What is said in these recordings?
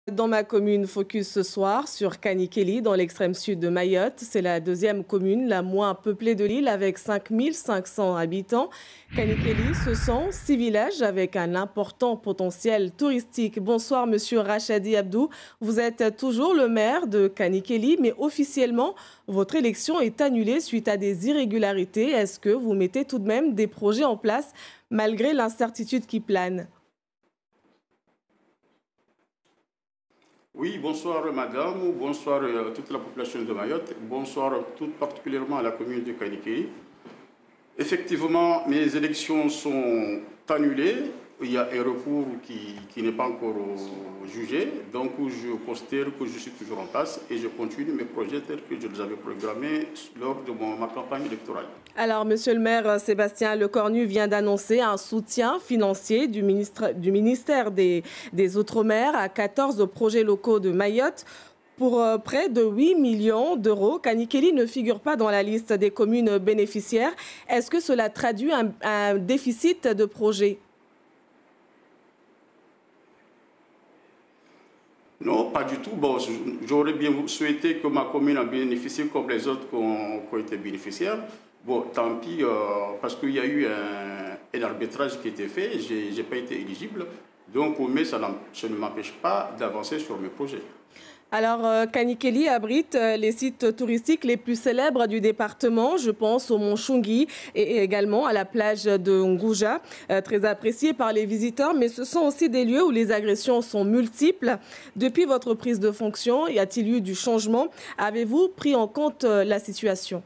Dans ma commune, focus ce soir sur Kanikeli, dans l'extrême sud de Mayotte. C'est la deuxième commune la moins peuplée de l'île avec 5 500 habitants. Kanikeli, ce sont 6 villages avec un important potentiel touristique. Bonsoir, monsieur Rachadi Abdou. Vous êtes toujours le maire de Kanikeli, mais officiellement, votre élection est annulée suite à des irrégularités. Est-ce que vous mettez tout de même des projets en place malgré l'incertitude qui plane ? Oui, bonsoir madame, bonsoir toute la population de Mayotte, bonsoir tout particulièrement à la commune de Kanikeli. Effectivement, mes élections sont annulées. Il y a un recours qui n'est pas encore jugé. Donc, je considère que je suis toujours en place et je continue mes projets tels que je les avais programmés lors de ma campagne électorale. Alors, monsieur le maire Sébastien Lecornu vient d'annoncer un soutien financier du ministère des Outre-mer à 14 projets locaux de Mayotte. Pour près de 8 millions d'euros, Kanikeli ne figure pas dans la liste des communes bénéficiaires. Est-ce que cela traduit un déficit de projets ? Non, pas du tout. Bon, j'aurais bien souhaité que ma commune en bénéficie comme les autres qui ont été bénéficiaires. Bon, tant pis, parce qu'il y a eu un arbitrage qui a été fait, je n'ai pas été éligible. Donc, mais ça ne m'empêche pas d'avancer sur mes projets. Alors, Kanikeli abrite les sites touristiques les plus célèbres du département. Je pense au Mont Chungui et également à la plage de Ngouja, très appréciée par les visiteurs. Mais ce sont aussi des lieux où les agressions sont multiples. Depuis votre prise de fonction, y a-t-il eu du changement? Avez-vous pris en compte la situation?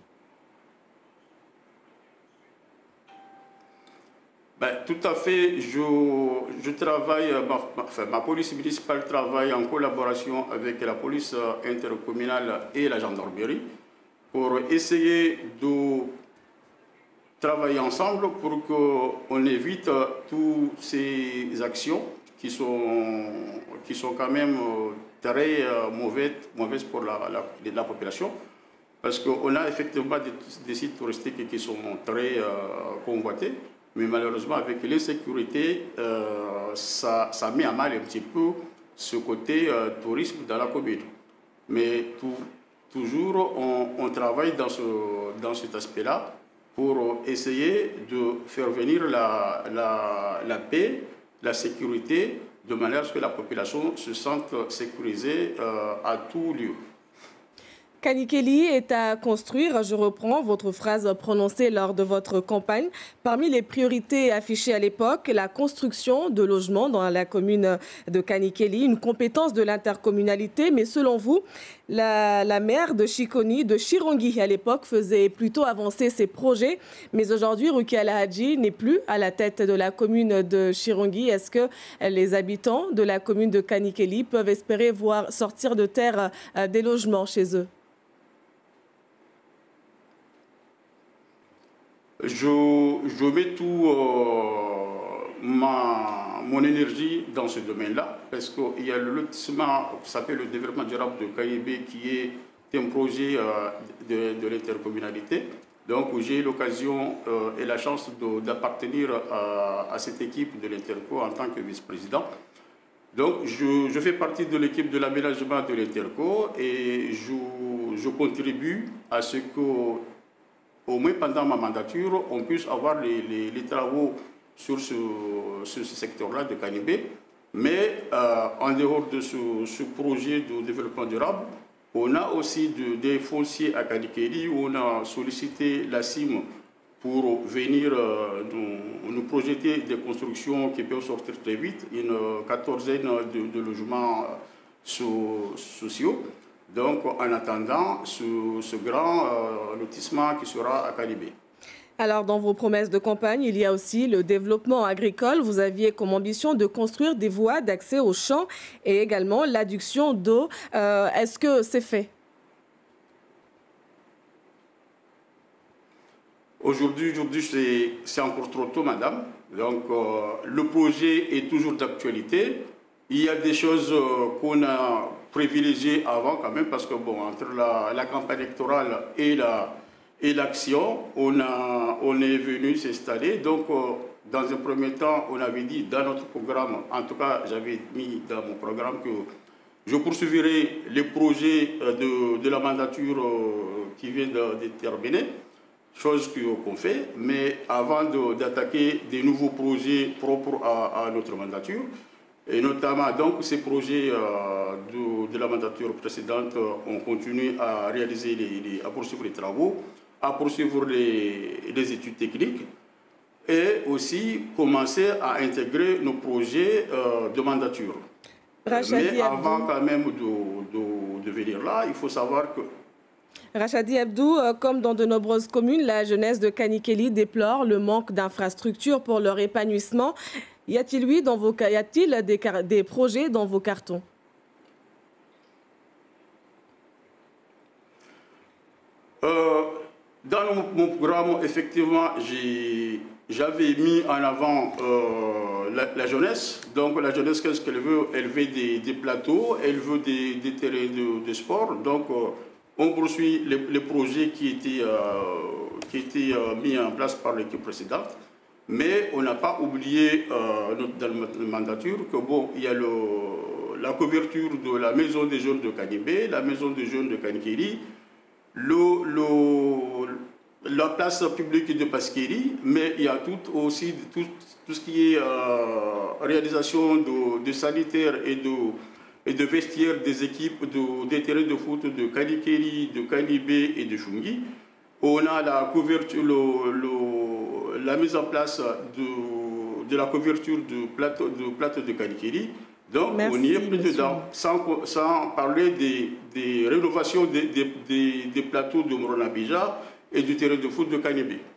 Ben, tout à fait. Je travaille, ma police municipale travaille en collaboration avec la police intercommunale et la gendarmerie pour essayer de travailler ensemble pour qu'on évite toutes ces actions qui sont quand même très mauvaises pour la population. Parce qu'on a effectivement des sites touristiques qui sont très convoités. Mais malheureusement, avec l'insécurité, ça met à mal un petit peu ce côté tourisme dans la commune. Mais toujours, on travaille dans cet aspect-là pour essayer de faire venir la paix, la sécurité, de manière à ce que la population se sente sécurisée à tout lieu. Kanikeli est à construire, je reprends votre phrase prononcée lors de votre campagne. Parmi les priorités affichées à l'époque, la construction de logements dans la commune de Kanikeli, une compétence de l'intercommunalité. Mais selon vous, la maire de Chikoni, de Chirongi à l'époque, faisait plutôt avancer ses projets. Mais aujourd'hui, Rukia Lahadji n'est plus à la tête de la commune de Chirongi. Est-ce que les habitants de la commune de Kanikeli peuvent espérer voir sortir de terre des logements chez eux? Je mets tout mon énergie dans ce domaine-là, parce qu'il y a le lotissement qui s'appelle le développement durable de Kaïbé, qui est un projet de l'intercommunalité. Donc j'ai l'occasion et la chance d'appartenir à cette équipe de l'Interco en tant que vice-président. Donc je fais partie de l'équipe de l'aménagement de l'Interco et je contribue à ce que, au moins pendant ma mandature, on puisse avoir les travaux sur ce secteur-là de Kanibé. Mais en dehors de ce projet de développement durable, on a aussi des fonciers à Kanikeli où on a sollicité la CIM pour venir nous projeter des constructions qui peuvent sortir très vite, une quatorzaine de logements sociaux. Donc, en attendant ce grand lotissement qui sera à Kanibé. Alors, dans vos promesses de campagne, il y a aussi le développement agricole. Vous aviez comme ambition de construire des voies d'accès aux champs et également l'adduction d'eau. Est-ce que c'est fait? Aujourd'hui, c'est encore trop tôt, madame. Donc, le projet est toujours d'actualité. Il y a des choses qu'on a privilégiées avant quand même, parce que bon, entre la campagne électorale et l'action, on est venu s'installer. Donc, dans un premier temps, on avait dit dans notre programme, en tout cas, j'avais mis dans mon programme que Je poursuivrai les projets de la mandature qui vient de terminer, chose qu'on fait, mais avant d'attaquer des nouveaux projets propres à notre mandature, et notamment donc ces projets de la mandature précédente, on continue à réaliser, à poursuivre les travaux, à poursuivre les études techniques, et aussi commencer à intégrer nos projets de mandature. Mais avant quand même de venir là, il faut savoir que... Rachadi Abdou, comme dans de nombreuses communes, la jeunesse de Kanikeli déplore le manque d'infrastructures pour leur épanouissement. Y a-t-il des projets dans vos cartons? Dans mon programme, effectivement, j'avais mis en avant la jeunesse. Donc la jeunesse, qu'est-ce qu'elle veut? Elle veut des plateaux, elle veut des terrains de sport. Donc on poursuit les projets qui étaient mis en place par l'équipe précédente. Mais on n'a pas oublié dans notre mandature que bon, il y a la couverture de la maison des jeunes de Kanibé, la maison des jeunes de Kanikeli, la place publique de Pasqueri, mais il y a aussi tout ce qui est réalisation de sanitaires et de vestiaires des équipes des terrains de foot de Kanikeli, de Kanibé et de Chungi. On a la couverture, la mise en place de la couverture du plateau de Kanikeli. Donc, on y est plus dedans, sans parler des rénovations des plateaux de Morona Bija et du terrain de foot de Kanibé.